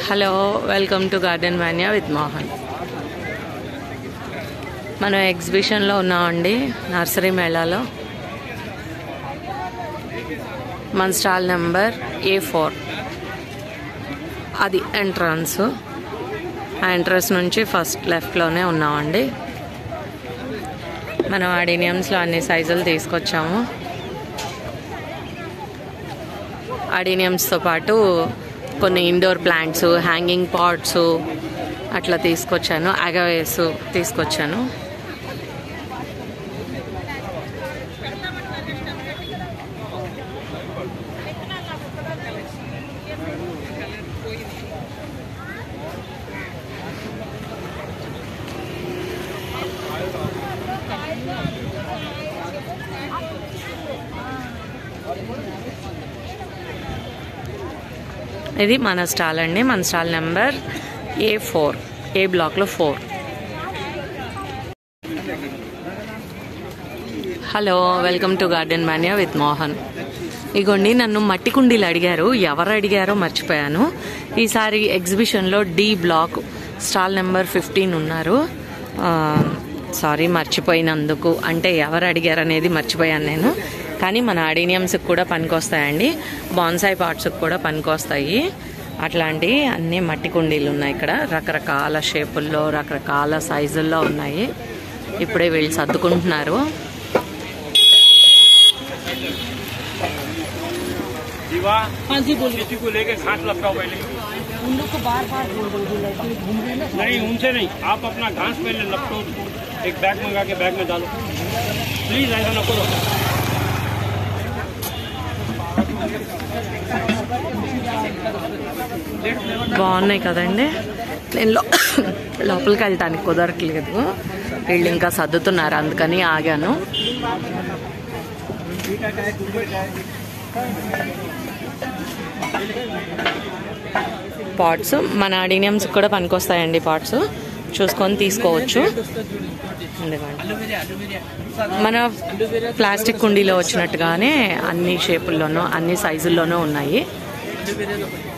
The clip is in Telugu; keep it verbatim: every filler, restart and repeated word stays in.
Hello welcome to garden mania with Mohan. మనం ఎగ్జిబిషన్లో ఉన్నామండి, నర్సరీ మేళాలో. మన స్టాల్ నెంబర్ ఏ ఫోర్, అది ఎంట్రన్స్. ఆ ఎంట్రన్స్ నుంచి ఫస్ట్ లెఫ్ట్లోనే ఉన్నామండి. మనం అడీనియమ్స్లో అన్ని సైజులు తీసుకొచ్చాము. అడీనియమ్స్తో పాటు కొన్ని ఇండోర్ ప్లాంట్స్, హ్యాంగింగ్ పాట్స్ అట్లా తీసుకొచ్చాను. అగవేస్ తీసుకొచ్చాను. ఇది మన స్టాల్ అండి. మన stall number A four, A బ్లాక్లో four. Hello welcome to garden mania with Mohan. ఇగోండి, నన్ను మట్టి కుండీలు అడిగారు. ఎవరు అడిగారో మర్చిపోయాను. ఈసారి ఎగ్జిబిషన్లో D block stall number fifteen ఉన్నారు. సారీ మర్చిపోయినందుకు, అంటే ఎవరు అడిగారు అనేది మర్చిపోయాను నేను. కానీ మన అడీనియమ్స్కి కూడా పనికొస్తాయండి, బాన్సాయి పాట్స్కి కూడా పనికొస్తాయి. అట్లాంటి అన్ని మట్టి కుండీలు ఉన్నాయి ఇక్కడ. రకరకాల షేపుల్లో, రకరకాల సైజుల్లో ఉన్నాయి. ఇప్పుడే వీళ్ళు సర్దుకుంటున్నారు. नहीं उनसे नहीं, आप अपना घास पहले लपटो, एक बैग मंगा के बैग में डालो प्लीज, ऐसा न करो. బాగున్నాయి కదండి. నేను లోపలికి వెళ్ళటానికి కుదరట్లేదు, వీళ్ళు ఇంకా సర్దుతున్నారు, అందుకని ఆగాను. పాట్స్ మన అడీనియమ్స్ కూడా పనికొస్తాయండి. పాట్స్ చూసుకొని తీసుకోవచ్చు. మన ప్లాస్టిక్ కుండీలో వచ్చినట్టుగానే అన్ని షేపుల్లోనూ అన్ని సైజుల్లోనూ ఉన్నాయి.